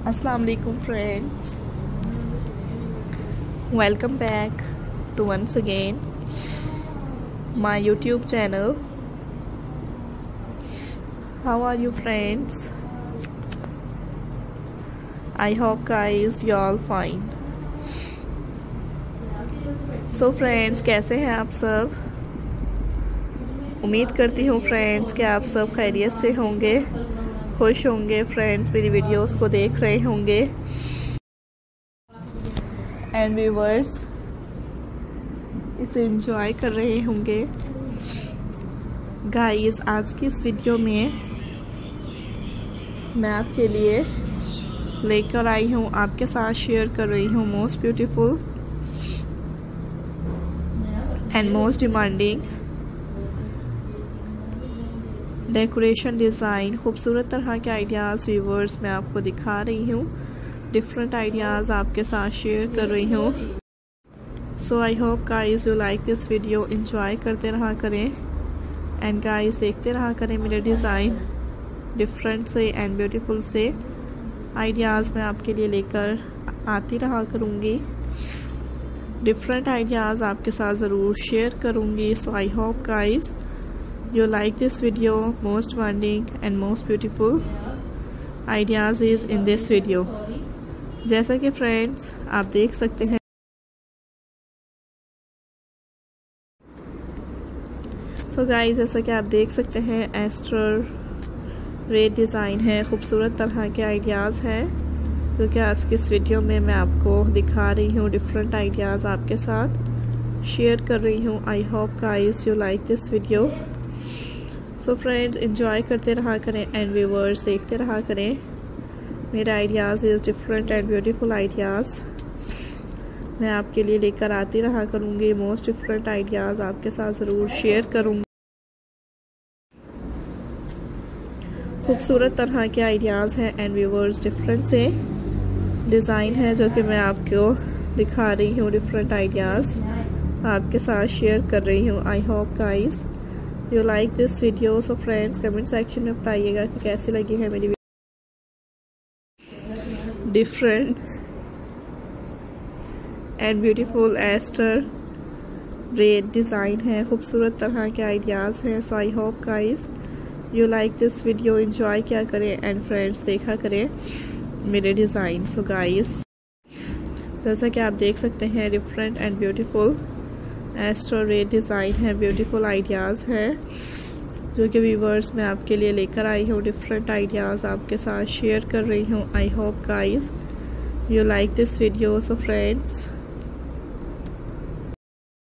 Assalamu alaikum friends, welcome back to once again my YouTube channel. How are you friends? I hope guys you all fine. So friends, कैसे हैं आप सब? उम्मीद करती हूँ friends कि आप सब खैरियत से होंगे, खुश होंगे फ्रेंड्स, मेरी वीडियोस को देख रहे होंगे एंड व्यूअर्स इसे एंजॉय कर रहे होंगे। गाइस, आज की इस वीडियो में मैं आपके लिए लेकर आई हूँ, आपके साथ शेयर कर रही हूँ most beautiful and most demanding decoration design, खूबसूरत तरह के आइडियाज़ व्यूवर्स मैं आपको दिखा रही हूँ, डिफरेंट आइडियाज़ आपके साथ शेयर कर रही हूँ। So I hope guys you like this video, enjoy करते रहा करें एंड गाइस देखते रहा करें मेरे डिज़ाइन, डिफरेंट से एंड ब्यूटीफुल से आइडियाज़ मैं आपके लिए लेकर आती रहा करूँगी, डिफरेंट आइडियाज़ आपके साथ ज़रूर शेयर करूँगी। So I hope guys you like this video, most demanding and most beautiful ideas is in this video। जैसा कि फ्रेंड्स आप देख सकते हैं, सो गाइस जैसा कि आप देख सकते हैं एस्टर रेड डिज़ाइन है, खूबसूरत तरह के आइडियाज़ हैं जो कि आज की इस वीडियो में मैं आपको दिखा रही हूँ, डिफरेंट आइडियाज़ आपके साथ शेयर कर रही हूँ। I hope guys you like this video. So friends enjoy करते रहा करें एंड व्यूअर्स देखते रहा करें मेरे ideas is different and beautiful ideas मैं आपके लिए लेकर आती रहा करूँगी, मोस्ट डिफरेंट आइडियाज़ आपके साथ ज़रूर शेयर करूँगी। खूबसूरत तरह के आइडियाज़ हैं एंड व्यूअर्स डिफरेंट से डिज़ाइन है जो कि मैं आपको दिखा रही हूँ, डिफरेंट आइडियाज़ आपके साथ शेयर कर रही हूँ। I hope guys you like this video. So friends comment section में बताइएगा कि कैसी लगी है मेरी different and beautiful aster red design है, खूबसूरत तरह के आइडियाज़ हैं। So I hope guys you like this video, enjoy किया करें एंड फ्रेंड्स देखा करें मेरे डिज़ाइन। सो गाइस जैसा कि आप देख सकते हैं different and beautiful aster red design है, ब्यूटीफुल आइडियाज़ है जो कि व्यूवर्स मैं आपके लिए लेकर आई हूँ, डिफरेंट आइडियाज़ आपके साथ शेयर कर रही हूँ। I hope guys you like this video. So friends